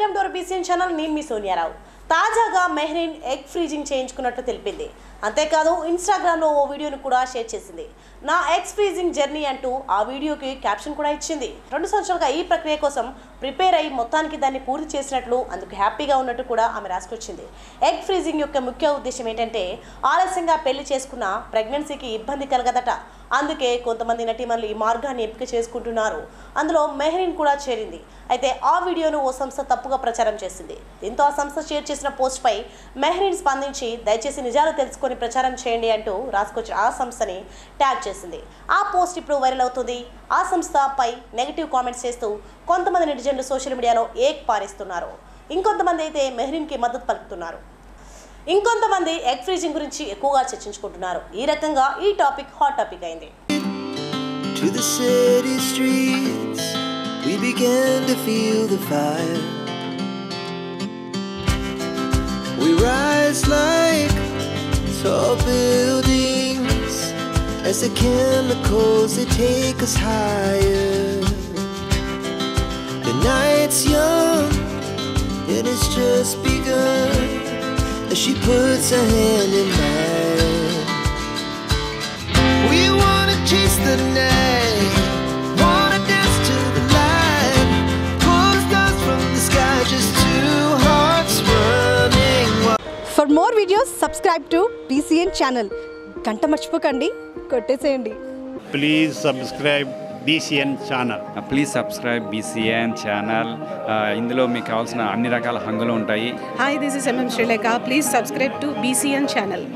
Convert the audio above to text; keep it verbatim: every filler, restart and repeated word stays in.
Welcome to our BCN channel. నేను మీ సోనియారావు. తాజాగా మెహ్రీన్ ఎగ్ ఫ్రీజింగ్ చేయించుకున్నట్లు తెలిపింది. అంతేకాదు ఇన్స్టాగ్రామ్లో ఓ వీడియోను కూడా షేర్ చేసింది. నా ఎగ్స్ ఫ్రీజింగ్ జర్నీ అంటూ ఆ వీడియోకి క్యాప్షన్ కూడా ఇచ్చింది. రెండు సంవత్సరాలుగా ఈ ప్రక్రియ కోసం ప్రిపేర్ అయ్యి మొత్తానికి దాన్ని పూర్తి చేసినట్లు, అందుకు హ్యాపీగా ఉన్నట్టు కూడా ఆమె రాసుకొచ్చింది. ఎగ్ ఫ్రీజింగ్ యొక్క ముఖ్య ఉద్దేశం ఏంటంటే ఆలస్యంగా పెళ్లి చేసుకున్న ప్రెగ్నెన్సీకి ఇబ్బంది కలగదట. అందుకే కొంతమంది నటీమణులు ఈ మార్గాన్ని ఎంపిక చేసుకుంటున్నారు. అందులో మెహ్రీన్ కూడా చేరింది. అయితే ఆ వీడియోను ఓ సంస్థ తప్పుగా ప్రచారం చేసింది. దీంతో ఆ సంస్థ షేర్ చేసిన పోస్ట్ పై మెహ్రీన్ స్పందించి దయచేసి నిజాలు తెలుసుకొని ప్రచారం చేయండి అంటూ రాసుకొచ్చిన ఆ సంస్థని ట్యాగ్ చేసింది. ఆ పోస్ట్ ఇప్పుడు వైరల్ అవుతుంది. ఆ సంస్థపై నెగిటివ్ కామెంట్స్ చేస్తూ కొంతమంది నెటిజన్లు సోషల్ మీడియాలో ఏక్ పారేస్తున్నారు. ఇంకొంతమంది అయితే మెహ్రీన్కి మద్దతు పలుకుతున్నారు. ఇంకొంతమంది ఎగ్ ఫ్రీజింగ్ గురించి ఎక్కువగా చర్చించుకుంటున్నారు. ఈ రకంగా ఈ టాపిక్ హాట్ టాపిక్ అయింది. To the city streets, we began to feel the fire. We rise like tall buildings as the chemicals they take us higher. The night's young and it's just begun as she puts her hand in mine. We wanna chase the night, wanna dance to the light, pull the stars from the sky, just two hearts running wild. For more videos, subscribe to B C N channel. గంట మర్చిపోకండి, కొట్టేసేయండి. Please subscribe B C N channel. Please subscribe B C N channel. ఇందులో మీకు కావాల్సిన అన్ని రకాల హంగులు ఉంటాయి. Hi, this is M M Sri Lanka. Please subscribe to B C N channel.